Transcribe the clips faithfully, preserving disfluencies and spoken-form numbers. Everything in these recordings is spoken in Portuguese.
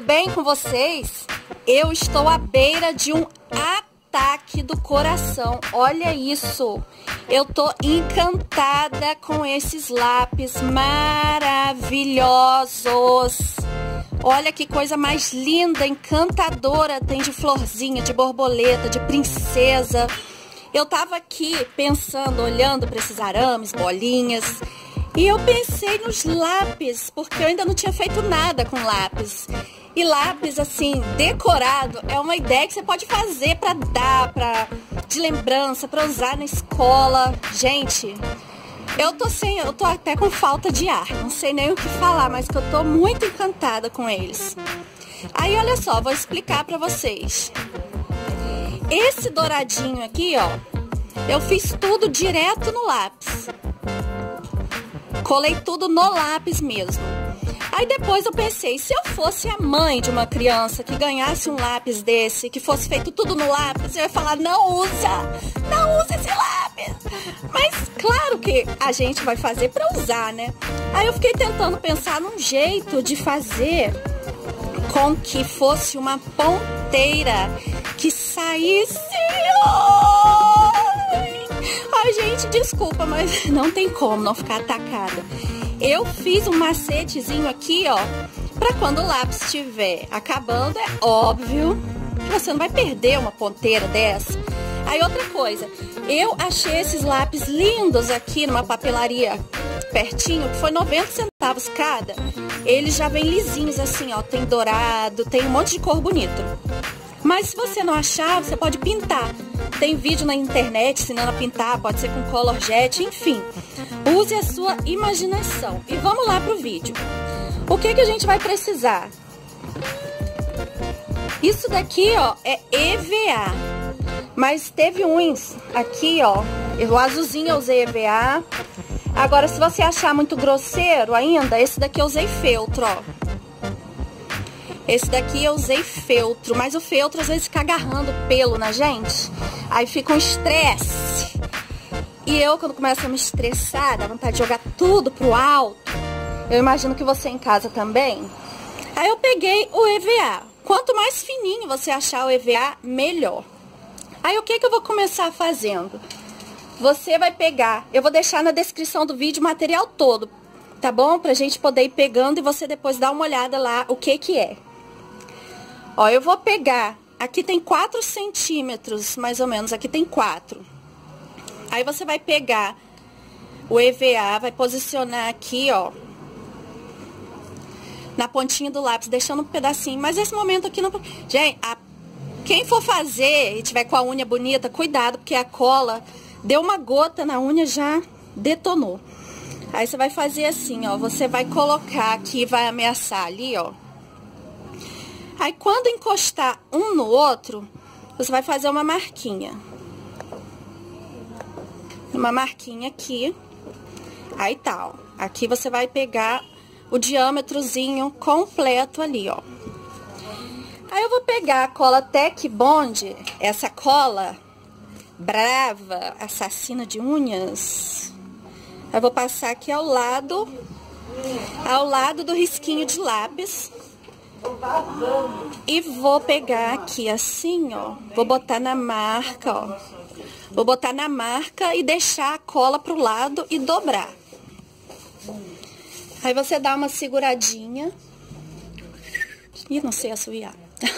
bem com vocês? Eu estou à beira de um ataque do coração. Olha isso. Eu tô encantada com esses lápis maravilhosos. Olha que coisa mais linda, encantadora. Tem de florzinha, de borboleta, de princesa. Eu tava aqui pensando, olhando para esses arames, bolinhas. E eu pensei nos lápis, porque eu ainda não tinha feito nada com lápis. E lápis, assim, decorado, é uma ideia que você pode fazer pra dar, pra, de lembrança, pra usar na escola. Gente, eu tô sem, eu tô até com falta de ar. Não sei nem o que falar, mas que eu tô muito encantada com eles. Aí, olha só, vou explicar pra vocês. Esse douradinho aqui, ó, eu fiz tudo direto no lápis. Colei tudo no lápis mesmo. Aí depois eu pensei, se eu fosse a mãe de uma criança que ganhasse um lápis desse, que fosse feito tudo no lápis, eu ia falar, não usa, não usa esse lápis. Mas claro que a gente vai fazer pra usar, né? Aí eu fiquei tentando pensar num jeito de fazer com que fosse uma ponteira que saísse... Ai, gente, desculpa, mas não tem como não ficar atacada. Eu fiz um macetezinho aqui, ó, pra quando o lápis estiver acabando, é óbvio que você não vai perder uma ponteira dessa. Aí outra coisa, eu achei esses lápis lindos aqui numa papelaria pertinho, que foi noventa centavos cada. Eles já vêm lisinhos assim, ó, tem dourado, tem um monte de cor bonita. Mas se você não achar, você pode pintar. Tem vídeo na internet ensinando a pintar, pode ser com color jet, enfim. Use a sua imaginação. E vamos lá pro vídeo. O que que a gente vai precisar? Isso daqui, ó, é E V A. Mas teve uns aqui, ó, o azulzinho eu usei E V A. Agora, se você achar muito grosseiro ainda, esse daqui eu usei feltro, ó. Esse daqui eu usei feltro, mas o feltro às vezes fica agarrando pelo na gente. Aí fica um estresse. E eu, quando começo a me estressar, dá vontade de jogar tudo pro alto. Eu imagino que você em casa também. Aí eu peguei o E V A. Quanto mais fininho você achar o E V A, melhor. Aí o que que eu vou começar fazendo? Você vai pegar... Eu vou deixar na descrição do vídeo o material todo, tá bom? Pra gente poder ir pegando e você depois dar uma olhada lá o que que é. Ó, eu vou pegar, aqui tem quatro centímetros, mais ou menos, aqui tem quatro. Aí você vai pegar o E V A, vai posicionar aqui, ó, na pontinha do lápis, deixando um pedacinho. Mas esse momento aqui não... Gente, a... quem for fazer e tiver com a unha bonita, cuidado, porque a cola deu uma gota na unha, já detonou. Aí você vai fazer assim, ó, você vai colocar aqui, vai ameaçar ali, ó. Aí, quando encostar um no outro, você vai fazer uma marquinha. Uma marquinha aqui. Aí tá, ó. Aqui você vai pegar o diâmetrozinho completo ali, ó. Aí eu vou pegar a cola Tec Bond, essa cola brava, assassina de unhas. Eu vou passar aqui ao lado, ao lado do risquinho de lápis. E vou pegar aqui assim, ó. Vou botar na marca, ó. Vou botar na marca e deixar a cola pro lado e dobrar. Aí você dá uma seguradinha. Ih, não sei assoviar.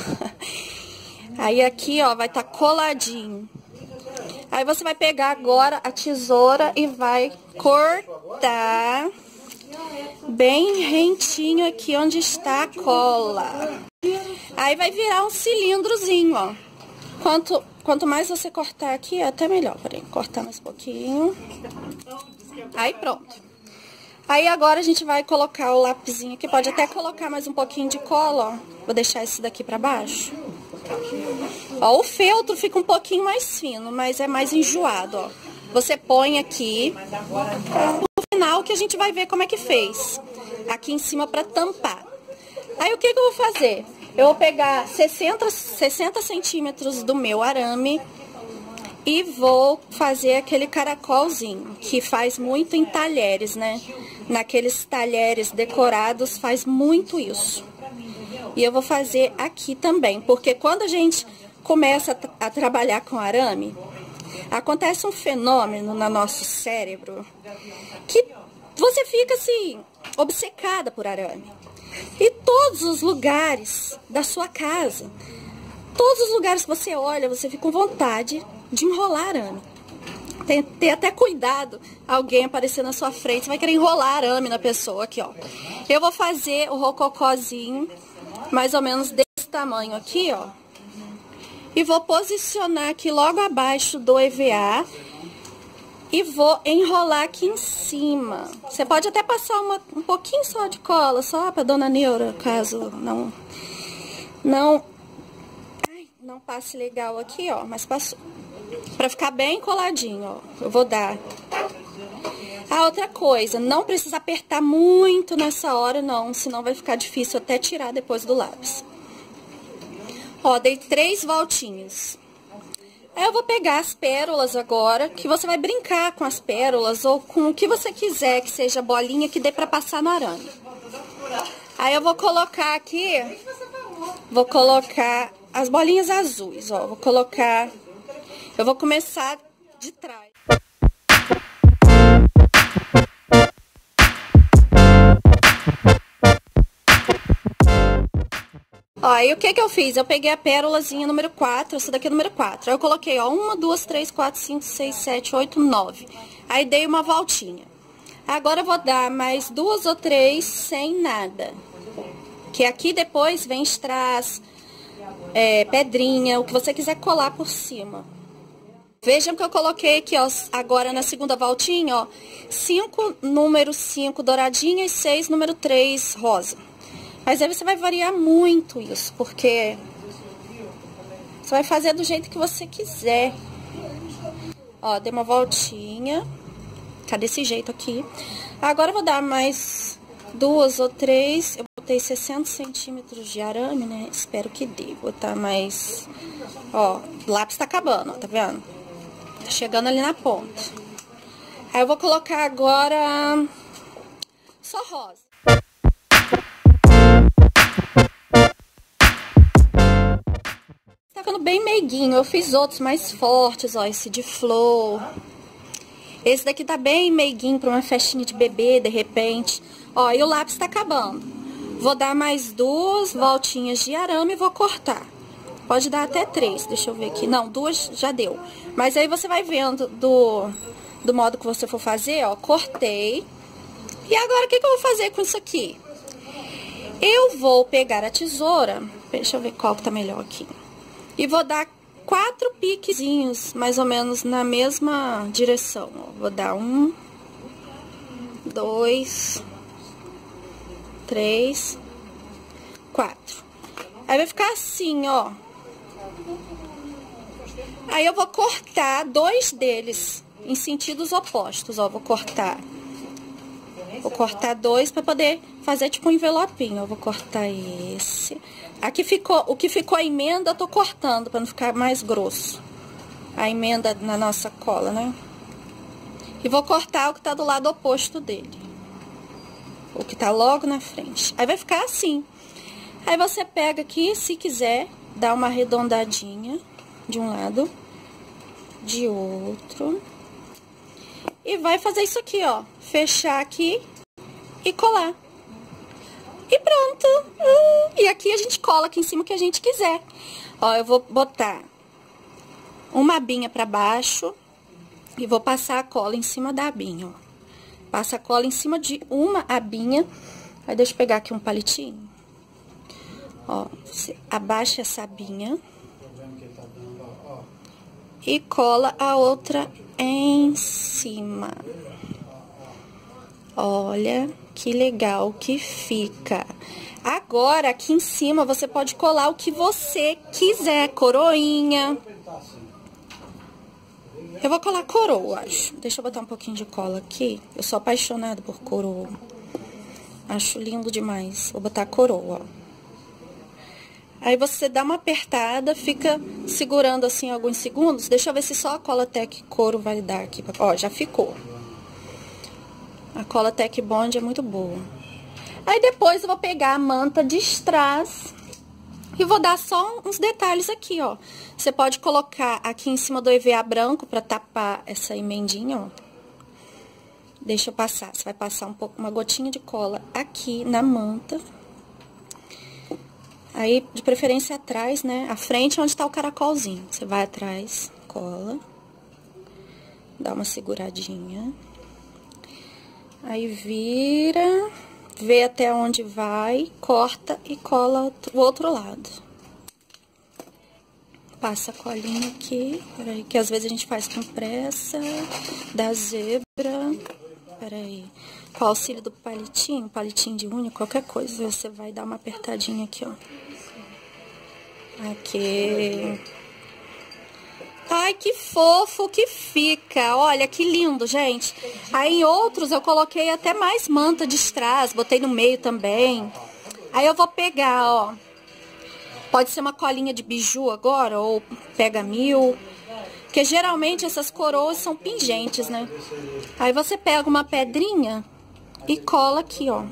Aí aqui, ó, vai estar coladinho. Aí você vai pegar agora a tesoura e vai cortar bem rentinho aqui onde está a cola. Aí vai virar um cilindrozinho, ó. Quanto, quanto mais você cortar aqui, é até melhor. Peraí, cortar mais um pouquinho. Aí pronto. Aí agora a gente vai colocar o lapisinho aqui. Pode até colocar mais um pouquinho de cola, ó. Vou deixar esse daqui pra baixo. Ó, o feltro fica um pouquinho mais fino, mas é mais enjoado, ó. Você põe aqui. No final que a gente vai ver como é que fez. Aqui em cima pra tampar. Aí o que que eu vou fazer? Eu vou pegar sessenta, sessenta centímetros do meu arame e vou fazer aquele caracolzinho, que faz muito em talheres, né? Naqueles talheres decorados faz muito isso. E eu vou fazer aqui também, porque quando a gente começa a, tra a trabalhar com arame, acontece um fenômeno no nosso cérebro que você fica assim, obcecada por arame. E todos os lugares da sua casa, todos os lugares que você olha, você fica com vontade de enrolar arame. Tem que ter até cuidado, alguém aparecer na sua frente, você vai querer enrolar arame na pessoa aqui, ó. Eu vou fazer o rococózinho, mais ou menos desse tamanho aqui, ó. E vou posicionar aqui logo abaixo do E V A e vou enrolar aqui em cima. Você pode até passar uma, um pouquinho só de cola, só pra dona Neura, caso não, não, ai, não passe legal aqui, ó, mas passou. Pra ficar bem coladinho, ó, eu vou dar. A outra coisa, não precisa apertar muito nessa hora, não, senão vai ficar difícil até tirar depois do lápis. Ó, dei três voltinhas. Aí eu vou pegar as pérolas agora, que você vai brincar com as pérolas ou com o que você quiser, que seja bolinha que dê pra passar no arame. Aí eu vou colocar aqui, vou colocar as bolinhas azuis, ó, vou colocar, eu vou começar de trás. Ó, aí o que que eu fiz? Eu peguei a pérolazinha número quatro, essa daqui é número quatro. Aí eu coloquei, ó, uma, duas, três, quatro, cinco, seis, sete, oito, nove. Aí dei uma voltinha. Agora eu vou dar mais duas ou três sem nada. Que aqui depois vem strass, é, pedrinha, o que você quiser colar por cima. Vejam que eu coloquei aqui, ó, agora na segunda voltinha, ó, cinco, número cinco douradinha e seis, número três rosa. Mas aí você vai variar muito isso, porque você vai fazer do jeito que você quiser. Ó, dei uma voltinha, tá desse jeito aqui. Agora eu vou dar mais duas ou três, eu botei sessenta centímetros de arame, né? Espero que dê, vou botar mais, ó, o lápis tá acabando, ó, tá vendo? Tá chegando ali na ponta. Aí eu vou colocar agora só rosa. Tá ficando bem meiguinho, eu fiz outros mais fortes, ó, esse de flor. Esse daqui tá bem meiguinho pra uma festinha de bebê, de repente. Ó, e o lápis tá acabando. Vou dar mais duas voltinhas de arame e vou cortar. Pode dar até três, deixa eu ver aqui. Não, duas já deu. Mas aí você vai vendo do, do modo que você for fazer, ó, cortei. E agora o que que eu vou fazer com isso aqui? Eu vou pegar a tesoura, deixa eu ver qual que tá melhor aqui. E vou dar quatro piquezinhos, mais ou menos na mesma direção. Ó. Vou dar um, dois, três, quatro. Aí vai ficar assim, ó. Aí eu vou cortar dois deles em sentidos opostos, ó. Vou cortar. Vou cortar dois pra poder fazer tipo um envelopinho. Eu vou cortar esse. Aqui ficou, o que ficou a emenda eu tô cortando pra não ficar mais grosso. A emenda na nossa cola, né? E vou cortar o que tá do lado oposto dele. O que tá logo na frente. Aí vai ficar assim. Aí você pega aqui, se quiser, dá uma arredondadinha de um lado, de outro. E vai fazer isso aqui, ó. Fechar aqui e colar. E pronto. Hum, e aqui a gente cola aqui em cima o que a gente quiser. Ó, eu vou botar uma abinha pra baixo e vou passar a cola em cima da abinha, ó. Passa a cola em cima de uma abinha. Aí deixa eu pegar aqui um palitinho. Ó, você abaixa essa abinha e cola a outra em cima. Olha que legal que fica. Agora, aqui em cima, você pode colar o que você quiser. Coroinha. Eu vou colar coroa, acho. Deixa eu botar um pouquinho de cola aqui. Eu sou apaixonada por coroa. Acho lindo demais. Vou botar coroa, ó. Aí você dá uma apertada, fica segurando assim alguns segundos. Deixa eu ver se só a cola Tec Couro vai dar aqui. Ó, já ficou. A cola Tec Bond é muito boa. Aí depois eu vou pegar a manta de strass E vou dar só uns detalhes aqui, ó. Você pode colocar aqui em cima do E V A branco pra tapar essa emendinha, ó. Deixa eu passar. Você vai passar um pouco, uma gotinha de cola aqui na manta. Aí, de preferência atrás, né? A frente é onde tá o caracolzinho. Você vai atrás, cola. Dá uma seguradinha. Aí vira, vê até onde vai, corta e cola o outro lado. Passa a colinha aqui, peraí, que às vezes a gente faz com pressa, da zebra, peraí, com o auxílio do palitinho, palitinho de unha, qualquer coisa, você vai dar uma apertadinha aqui, ó. Aqui. Ai, que fofo que fica. Olha, que lindo, gente. Aí em outros eu coloquei até mais manta de strass, botei no meio também. Aí eu vou pegar, ó. Pode ser uma colinha de biju agora, ou pega mil. Porque geralmente essas coroas são pingentes, né? Aí você pega uma pedrinha e cola aqui, ó.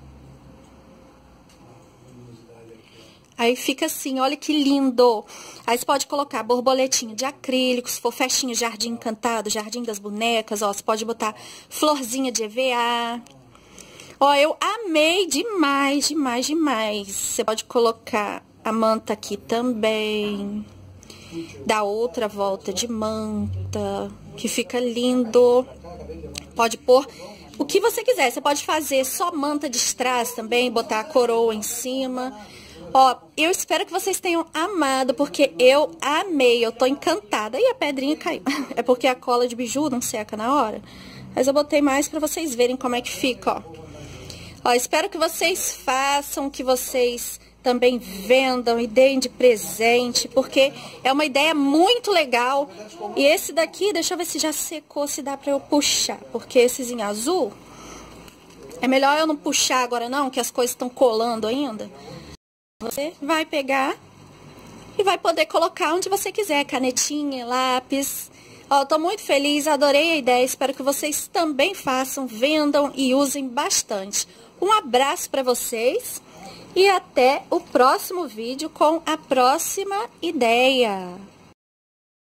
Aí fica assim, olha que lindo. Aí você pode colocar borboletinha de acrílico, se for festinha Jardim Encantado, Jardim das Bonecas, ó. Você pode botar florzinha de E V A. Ó, eu amei demais, demais, demais. Você pode colocar a manta aqui também. Dá outra volta de manta, que fica lindo. Pode pôr o que você quiser. Você pode fazer só manta de strass também, botar a coroa em cima. Ó, eu espero que vocês tenham amado, porque eu amei, eu tô encantada. E a pedrinha caiu. É porque a cola de biju não seca na hora. Mas eu botei mais pra vocês verem como é que fica, ó. Ó, espero que vocês façam, que vocês também vendam e deem de presente, porque é uma ideia muito legal. E esse daqui, deixa eu ver se já secou, se dá pra eu puxar. Porque esses em azul, é melhor eu não puxar agora não, que as coisas estão colando ainda. Você vai pegar e vai poder colocar onde você quiser, canetinha, lápis. Ó, tô muito feliz, adorei a ideia, espero que vocês também façam, vendam e usem bastante. Um abraço para vocês e até o próximo vídeo com a próxima ideia.